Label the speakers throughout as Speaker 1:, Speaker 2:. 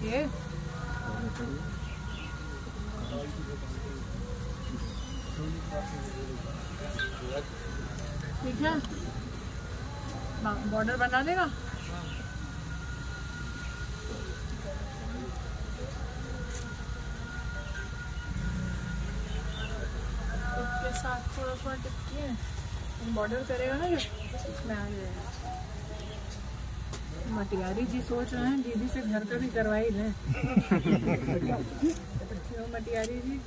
Speaker 1: ये ठीक है, बॉर्डर बना देगा। इसके साथ थोड़ा थोड़ा टिपकी है, बॉर्डर करेगा ना जब इसमें आ जाएगा। मटियारी जी सोच रहे हैं दीदी से घर का भी करवा ही लें। क्यों मटियारी जी?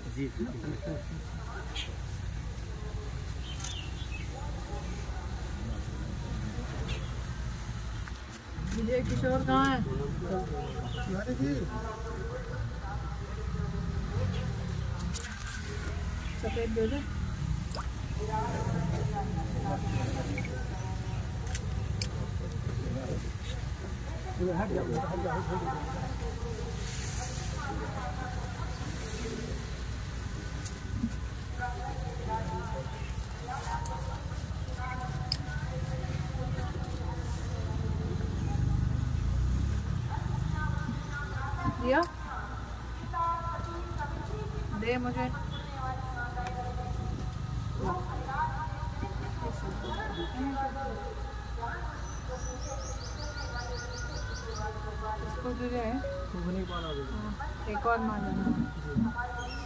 Speaker 1: विजय किशोर कहाँ है? सफेद दे दे। दिया दे मुझे। इसको तुझे एक और मान लेना।